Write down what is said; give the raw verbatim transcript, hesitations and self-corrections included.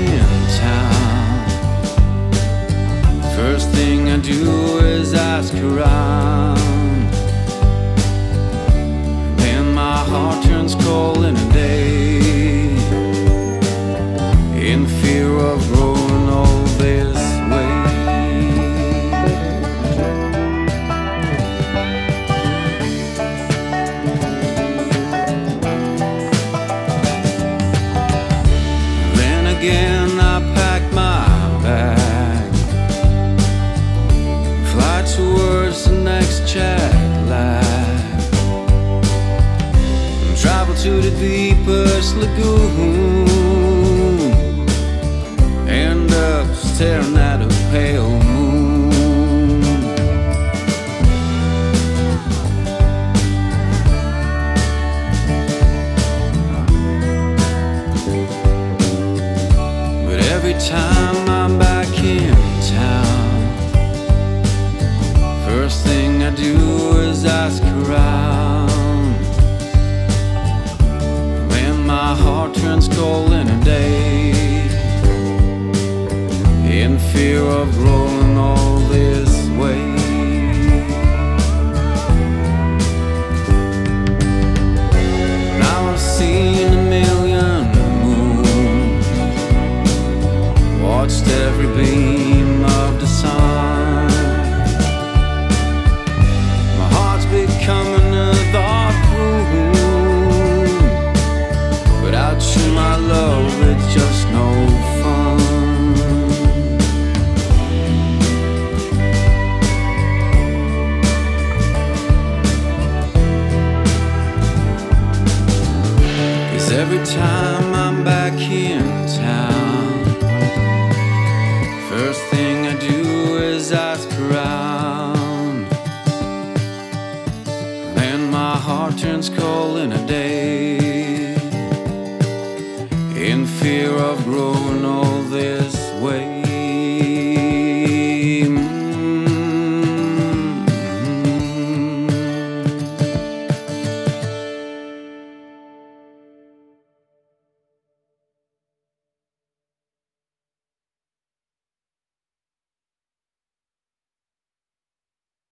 in town, first thing I do is ask around. Then my heart turns cold in a day, in fear of growing old this way. Then again I pack my bag, fly towards the next jet lag, and travel to the deepest lagoon. End up staring at a pale moon. But every time I'm back in town, first thing I do is ask around. Then my heart turns cold in a day, in fear of growing all this way.